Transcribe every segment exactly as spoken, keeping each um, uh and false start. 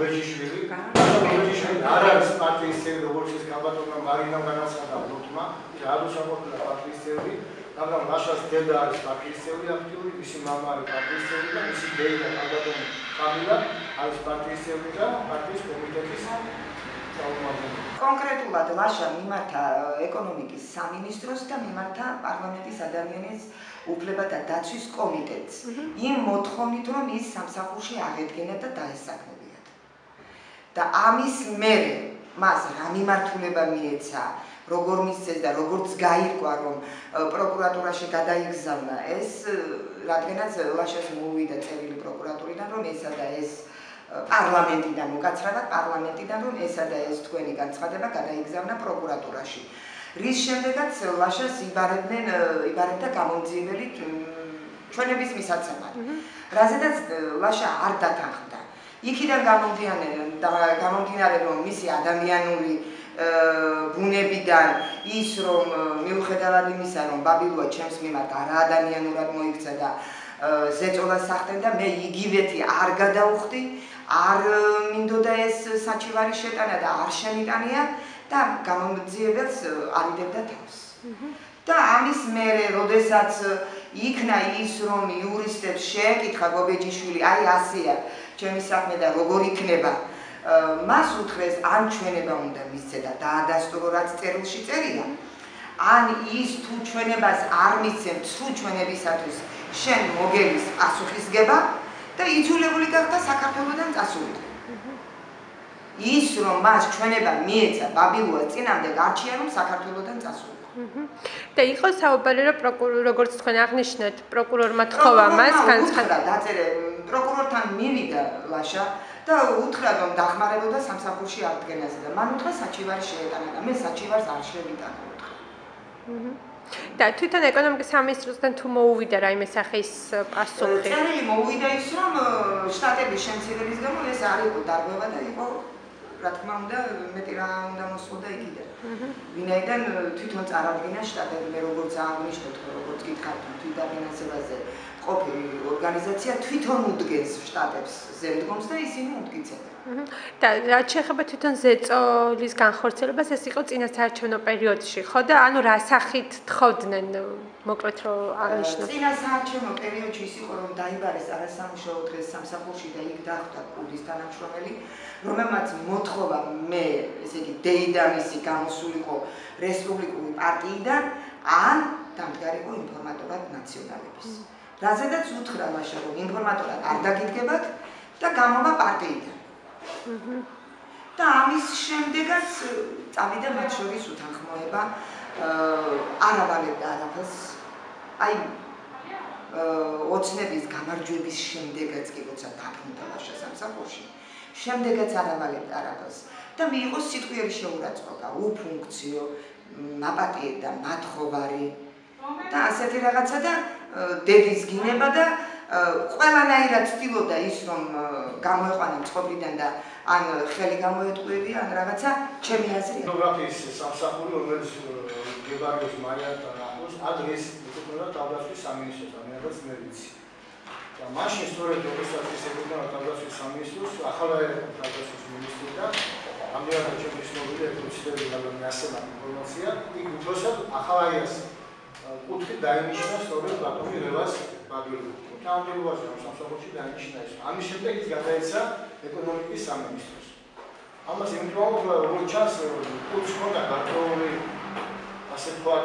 გობეჯიშვილი. გობეჯიშვილი არ არის პარტიის წევრი, როგორც ის გაბატონმა მარინამ განაცხადა ლოტმა, რადო შეყოფილა პარტიის წევრი, მაგრამ ლაშას დედა არის პარტიის წევრი აქტიური, მისი მამა არის პარტიის წევრი და მისი დედა გაბატონი კამილა არის პარტიის წევრი და პარტიის კომიტეტის წარმომადგენელი. კონკრეტულად ლაშა მიმართა ეკონომიკის სამინისტროს და მიმართა პარლამენტის ადამიანის უფლებათა დაცვის კომიტეტს. იმ მოთხოვნით, რომ ის სამსახურში აღედგენა და დაესაქმებიათ. და ამის მერე მას რა მიმართულება მიეცა, როგორ მისცეს და როგორც გაირკვა, რომ პროკურატურაში გადაიგზავნა ეს, რადგანაც ლაშას მოუვიდა წერილი პროკურატურიდან, რომ ესა და ეს პარლამენტიდან უკაცრავად პარლამენტიდან, რომ ესა და ეს თქვენი განცხადება გადაიგზავნა პროკურატურაში. რის შემდეგაც ლაშას იბარებდნენ იბარებდა გამომძიებელი ჩვენების მისაცემად. რაზედაც ლაშა არ დათანხმდა. იქიდან გამომდინარე, რომ მისი ადამიანური ბუნებიდან ის, რომ მიუხედავად იმისა, რომ ბაბილოა ჩემს მიმართ არა ადამიანურად მოიქცა და ზეწოლას სახდენდა, მე იგივეთი არ გადავხდი, არ მინდოდა ეს საჩივარი შეტანა და არ შემიტანია და გამომძიებელს არიდებდა თავს. და ამის მერე, როდესაც იქნა ის, რომ იურისტებს შეეკითხა გობეჯიშვილი, აი ასეა ჩემი საქმე და როგორ იქნება, მას უთხრეს, ან ჩვენება უნდა მისცე და დაადასტურო, რაც წერილში წერია, ან ის თუ ჩვენებას არ მისცემთ, სრულ ჩვენებისათვის შენ მოგელის პასუხისგება და იძულებული გახდა საქართველოდან წასულიყო. ის, რომ მას ჩვენება მიეცა ბაბილოას წინამდე გარჩია, რომ საქართველოდან წასულიყო. და იყო საუბარი, რომ როგორც თქვენ აღნიშნეთ, პროკურორმა თხოვა მას განცხადა. დაწერე პროკურორთან მივიდა ლაშა და უთხრა, რომ დახმარებოდა სამსახურში აღდგენაზე და მან უთხრა საჩივარი შეეტანა და მე საჩივარს არ შევიტანა უთხრა. და თვითონ ეკონომიკის სამინისტროსთან თუ მოუვიდა რაიმე სახის პასუხი? წერილი მოუვიდა ის, რომ შტატების შემცირების გამო ეს არ იყო დარღვევა და იყო რა თქმა უნდა მეტი რა უნდა მოსულოდა იქიდან. ვინაიდან თვითონ წარადგინა შტატები, მე როგორც აღნიშნეთ, როგორც გითხართ, თვითდაფინანსებაზე ყოფილი ორგანიზაცია თვითონ უდგენს შტატებს ზემდგომს და ისინი უმტკიცებენ. და რაც შეეხება თვითონ ზეწოლის განხორციელებას, ეს იყო წინასაარჩევნო პერიოდში, ხო და ანუ რა სახით თხოვდნენ მოკლედ რომ აღნიშნოთ? წინასაარჩევნო პერიოდში ის იყო, რომ დაიბარეს არასამუშაო დღეს სამსახურში და იქ დახვდა კუდის თანამშრომელი, რომელმაც მოთხოვა მე, ესე იგი დეიდამისი გამოსულიყო რესპუბლიკური პარტიიდან, ან დამდგარიყო ინფორმატორად ნაციონალების. რაზედაც უთხრა ლაშა, რომ ინფორმატორად არ დაგიდგებათ და გამოვა პარტიიდან. და ამის შემდეგაც წავიდა მათ შორის უთანხმოება, არ ავალებდა არაფერს. აი ოცნების გამარჯვების შემდეგაც კი როცა დაბრუნდა ლაშა სამსახურში, შემდეგაც არ ავალებდა არაფერს და მიიღო სიტყვიერი შეურაცხყოფა, უფუნქციო, მაპატიე და მათხოვარი და ასეთი რაღაცა და დედის გინება და ყველანაირად ცდილობდა ის, რომ გამოეყვანა წყობრიდან და ან ხელი გამოეტყუებია, ან რაღაცა ჩემი აზრია. ეთნოგრაფიის სამსახური, რომელიც მდებარეობს მარიანთან ახლოს, ადრეს ეკუთვნოდა თავდაცვის სამინისტროს, ამიტომაც მე ვიცი. და მაშინ სწორედ როდესაც ის ეკუთვნოდა თავდაცვის სამინისტროს, ახლა თავდაცვის მინისტრი და ამდენად ჩემი ცნობილი ეთნოციდები და ასელა ინფორმაცია, იქ უბრალოდ ახალაიას კუთხით დაინიშნა სწორედ ბატონი რევას ბაბილოვი. თანამდებობაში ამ სამსახურში დაინიშნა ის. ამის შემდეგ ის გადაეცა ეკონომიკის სამინისტროს. ამას იმითო როგორ ჩანს, კუთხს ჰქონდა გარკვეული ასე ვთქვათ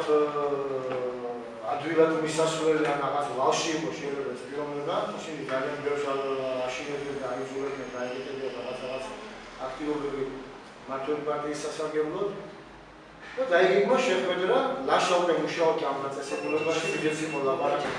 ადვილად მისასვლელი ან რაღაც ვალში იყო შეიძლება პიროვნება, ისინი ძალიან ბევრს აშინებდნენ და აიზულებდნენ და აიგებდნენ რაღაც რაღაც აქტიურები მართლმადიდებელი პარტიის სასარგებლოდ. და დაიგეგმა შეხვედრა ლაშა უკვე მუშაობდა ამ დაწესებულებაში, ვიდრე იყო ლაპარაკი.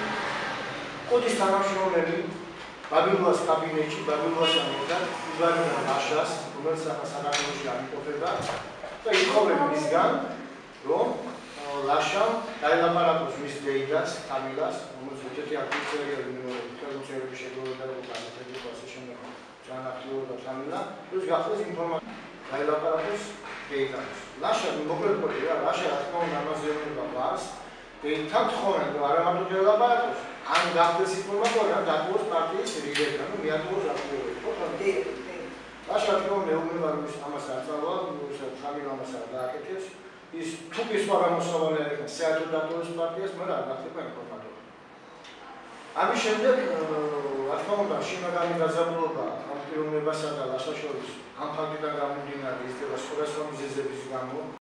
კუდის თანამშრომლები ბაბილოას კაბინეტში, ბაბილოას ამოდან იბარებდნენ ლაშას, რომელიც საქართველოში ამიტოვება და ითხოვდნენ მისგან, რომ ლაშამ დაელაპარაკოს მის დეიდას, კამილას, რომელიც ერთ-ერთი აქტიურია ხელმძღვანელობის შეგროვება და გაზეთები და ასე შემდეგ. ძალიან აქტიურია კამილა, ის გახდეს ინფორმაცია დაელაპარაკოს დეიდას. ლაშა მოკლედ რა, ლაშა რა თქმა უნდა ამაზე უნდა მას დეიდთან თხოვენ, რომ არა მარტო დაელაპარაკოს, ან გახდეს ინფორმატორი, ან დაგუოს პარტიის ლიდერი, ანუ მიატოვოს აქტიურობა. მაშინ რომ მეუბნება რომ ის ამას არ წავა, ის ხამილ ამას არ დააკეთებს, ის თუ ის მაგამოსავალი არ იქნება საერთო პარტიას, მაგრამ არ გახდება ინფორმატორი. ამის შემდეგ, რა თქმა უნდა, შინაგანი დაძაბულობა ამ პიროვნებასა და ლაშაშორის ამ ფაქტიდან გამომდინარე იზრდება სხვადასხვა მიზეზების გამო.